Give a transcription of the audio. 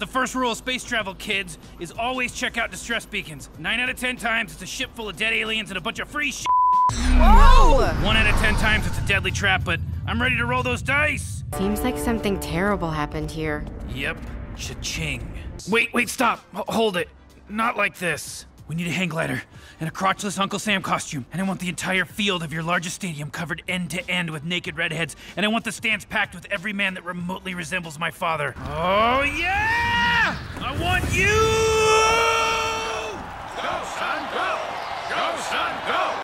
The first rule of space travel, kids, is always check out distress beacons. 9 out of 10 times, it's a ship full of dead aliens and a bunch of free shit. Whoa! 1 out of 10 times, it's a deadly trap, but I'm ready to roll those dice. Seems like something terrible happened here. Yep, cha-ching. Wait, stop. Hold it. Not like this. We need a hang glider and a crotchless Uncle Sam costume. And I want the entire field of your largest stadium covered end to end with naked redheads. And I want the stands packed with every man that remotely resembles my father. Oh, yeah! I want you! Go, son, go! Go, son,